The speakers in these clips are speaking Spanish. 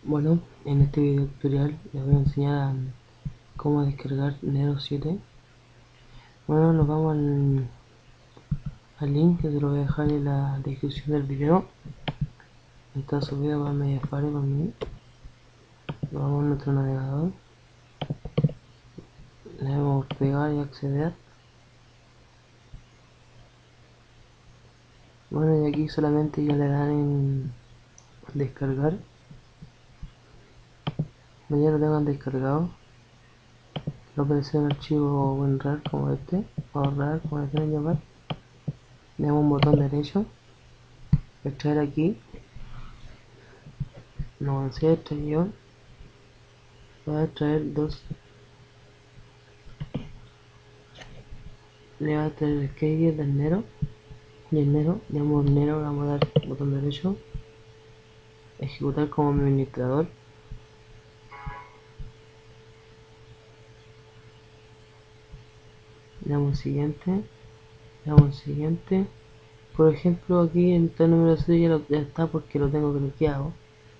Bueno, en este video tutorial les voy a enseñar cómo descargar Nero 7. Bueno, nos vamos al link que se lo voy a dejar en la descripción del video. Está subido a Mediafire por mí. Nos vamos a nuestro navegador. Le damos pegar y acceder. Bueno, y aquí solamente ya le dan en descargar. Bueno, ya lo tengan descargado. Lo aparece un archivo WinRAR como este, o RAR como le quieran llamar. Le damos un botón derecho, extraer aquí, no avancé este guión, va a extraer dos, le va a traer el keyword del Nero, y el Nero, le damos Nero, le vamos a dar botón derecho, ejecutar como administrador, le damos siguiente, le damos siguiente. Por ejemplo, aquí en este número 6 ya está porque lo tengo bloqueado.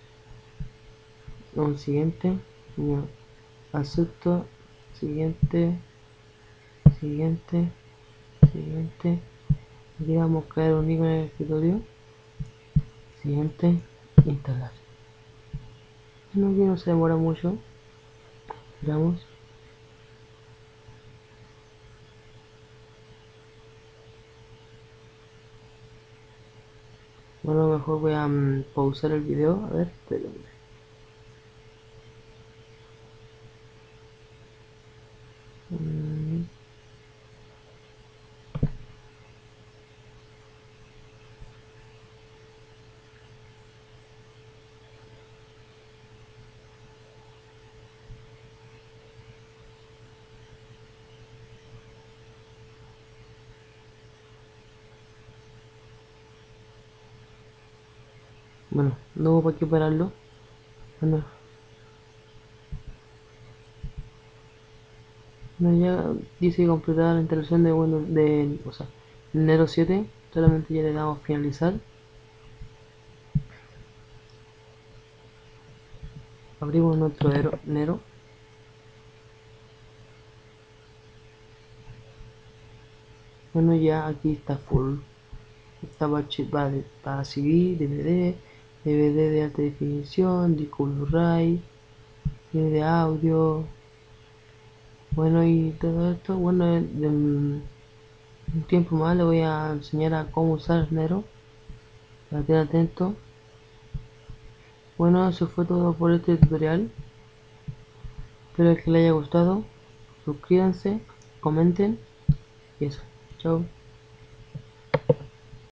Un siguiente, no, acepto, siguiente, siguiente, siguiente. Aquí vamos a crear un icono en el escritorio. Siguiente, instalar. No, aquí no se demora mucho. Veamos. Bueno, mejor voy a pausar el video. A ver, espérenme. Mm, bueno, no hubo para qué pararlo. Bueno, bueno, ya dice completar la instalación de Windows o sea, Nero 7. Solamente ya le damos finalizar. Abrimos nuestro Nero. Bueno, ya aquí está full. Está para CD, DVD, DVD de alta definición, disco Blu-ray, de audio. Bueno, y todo esto, bueno, un tiempo más le voy a enseñar a cómo usar Nero, para que estén atento. Bueno, eso fue todo por este tutorial. Espero que les haya gustado. Suscríbanse, comenten y eso. Chao.